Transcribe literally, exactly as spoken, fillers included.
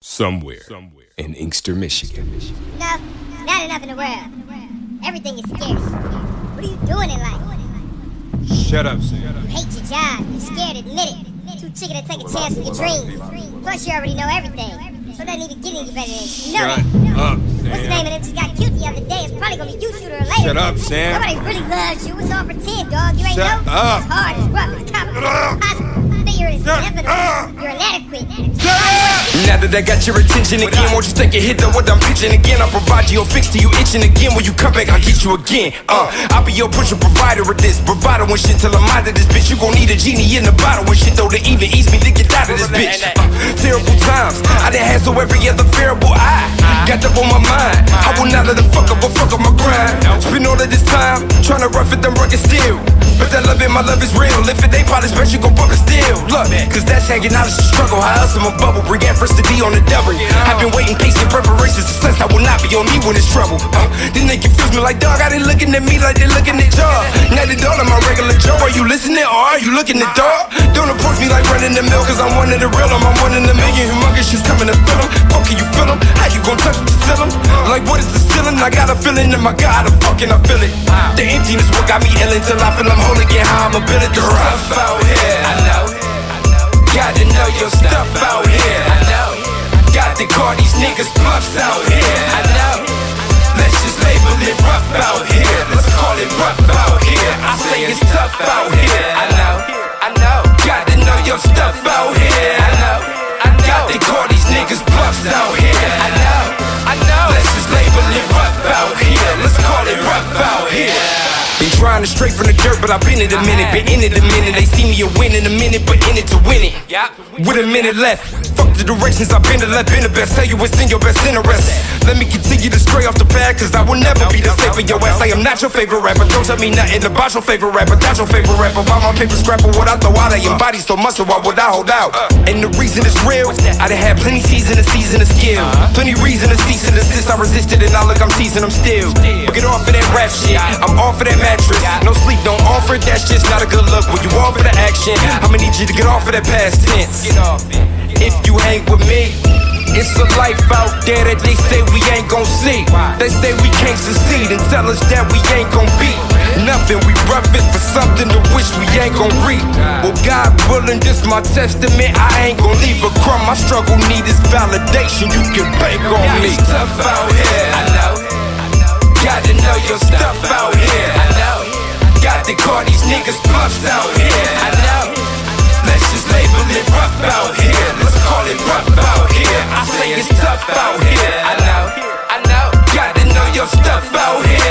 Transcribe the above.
somewhere in Inkster, Michigan. No, not enough in the world. Everything is scarce. What are you doing in life? Shut up, Sam. You hate your job. You're scared to admit it. Too chicken to take a chance with your dreams. Plus, you already know everything. So it doesn't even get any better than this. You know Shut that. up, What's the Sam. name of them? Just got cute the other day. It's probably gonna be you sooner or later. Shut up, Sam. Nobody really loves you. It's all pretend, dog. You ain't Shut know? up. It's hard. It's rough. It's complicated. Possible. Failure is Shut inevitable. up. You're inadequate. Now that I got your attention again, won't you take a hit of what I'm pitching again? I'll provide you a fix to you itching again. When you come back, I'll get you again. Uh, I'll be your pusher provider of this. Provider when shit till I'm out of this bitch. You gon' need a genie in the bottle when shit though to even ease me to get out of this bitch. Uh, terrible times, I done had so every other variable I got up on my mind. I will not let the fuck up or fuck up my grind. Spend all of this time trying to rough it, them rugged steel. But that love in my love is real. If it ain't polished, bet you gon' bump it still. Look, cause that's hanging out is a struggle. How else I'm a bubble? Bring first to D on the double. I've been waiting patient preparations since I will not be on me when it's trouble. Uh, then they confuse me like dog. I they looking at me like they looking at y'all. Now they all in my regular Joe. Are you listening or are you looking at dog? Don't approach me like running the mill, cause I'm one of the real. I'm one in a million. Humongous shit's coming to fill them. How can you feel them? How you gon' touch the ceiling? Like what is the ceiling? I got a feeling in my God, I'm fucking, I feel it. The emptiness what got me ill until I feel I'm whole again. How I'm a billet to rough out here. I know. Got to know your stuff out here. I know. Got to call these niggas puffs out here. I know. Let's just label it rough out here. Let's call it rough out here. I say it's tough out here. I know. I know. Got to know your stuff out here. I know. I know. Got to call these niggas puffs out here. I know. I know. Let's just label it rough out here. Let's call it rough out here. Been trying to straight from the dirt, but I've been in a minute, been in it a minute. They see me a win in a minute, but in it to win it. With a minute left, fuck the directions I've been to left, been the best. Tell you what's in your best interest. Let me continue to stray off the path, cause I will never be the same for your ass. I am not your favorite rapper, don't tell me nothing about your favorite rapper. Not your favorite rapper, buy my paper scrapper. What I throw out, I embody so much, so why would I hold out? And the reason it's real, I done had plenty season to season of skill. Plenty reason to cease and desist, I resisted and now look I'm seasoned, I'm still. But get off of that rap shit, I'm off of that mattress. No sleep, don't offer it, that's just not a good look. When you offer the action, I'ma need you to get off of that past tense. If you hang with me, it's a life out there that they say we ain't gon' see. They say we can't succeed and tell us that we ain't gon' be nothing. We rough it for something to which we ain't gon' reap. Well, God willing, this my testament. I ain't gon' leave a crumb. My struggle need is validation. You can bank on me. Tough out here. I know. Got to know your stuff out here. I know. Got to call these niggas puffs out here. I know. Let's just label it rough out here. Let's call it rough out here. I say it's tough out here. I know. I know. Got to know your stuff out here.